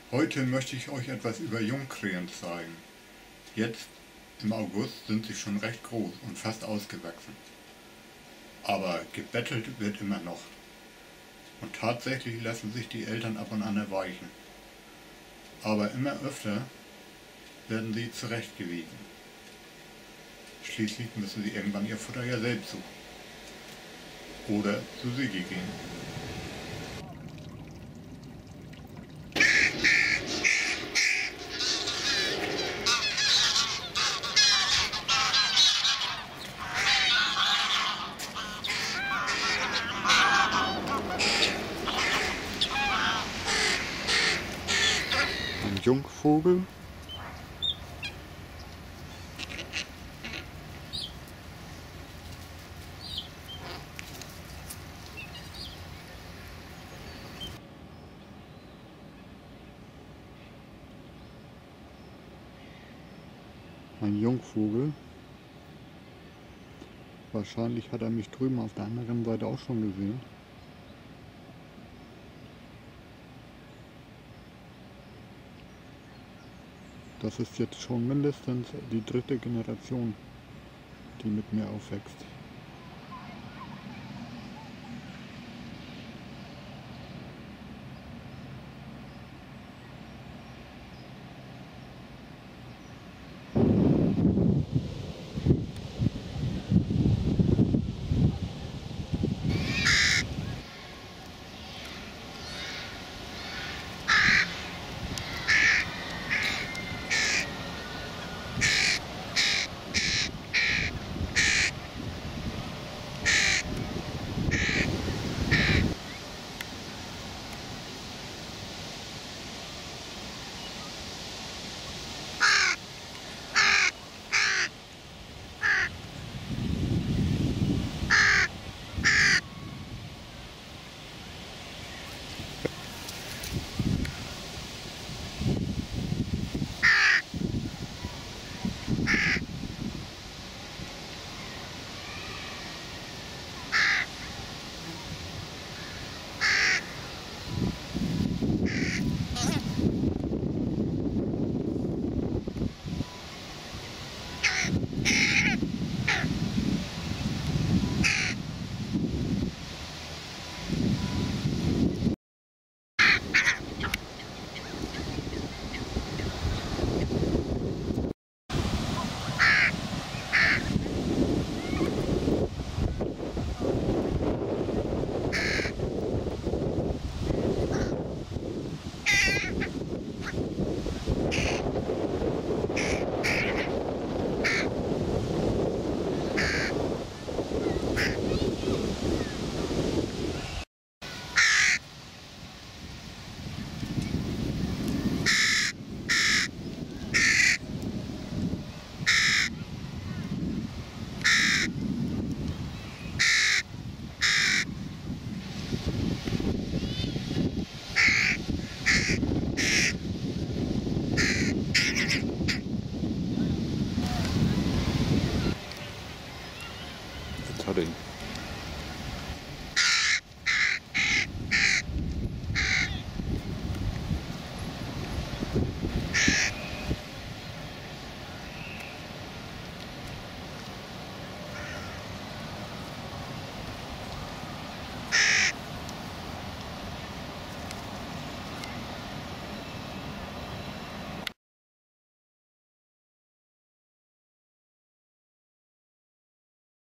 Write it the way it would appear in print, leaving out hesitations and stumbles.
Heute möchte ich euch etwas über Jungkrähen zeigen. Jetzt im August sind sie schon recht groß und fast ausgewachsen. Aber gebettelt wird immer noch. Und tatsächlich lassen sich die Eltern ab und an erweichen. Aber immer öfter werden sie zurechtgewiesen. Schließlich müssen sie irgendwann ihr Futter ja selbst suchen. Oder zu Sigi gehen. Ein Jungvogel. Ein Jungvogel. Wahrscheinlich hat er mich drüben auf der anderen Seite auch schon gesehen. Das ist jetzt schon mindestens die dritte Generation, die mit mir aufwächst.